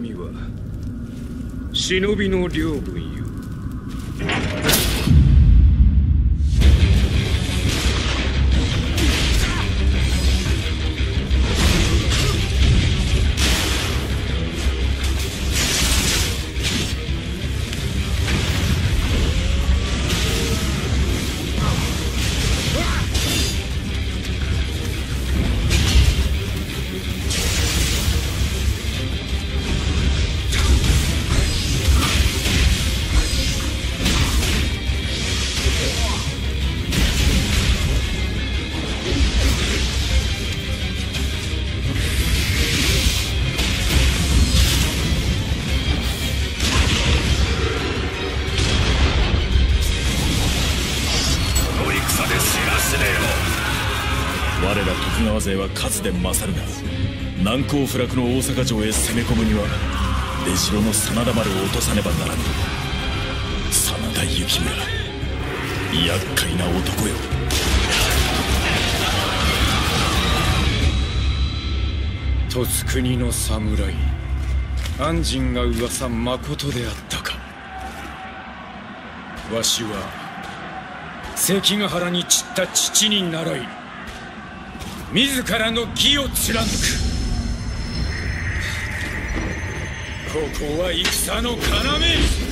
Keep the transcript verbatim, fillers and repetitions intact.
民は忍びの領分よ。 我ら徳川勢は数で勝るが、難攻不落の大阪城へ攻め込むには出城の真田丸を落とさねばならぬ。真田幸村、厄介な男よ。 十津国の侍、安仁が噂まことであったか。わしは関ヶ原に散った父に倣い、自らの義を貫く。ここは戦の要。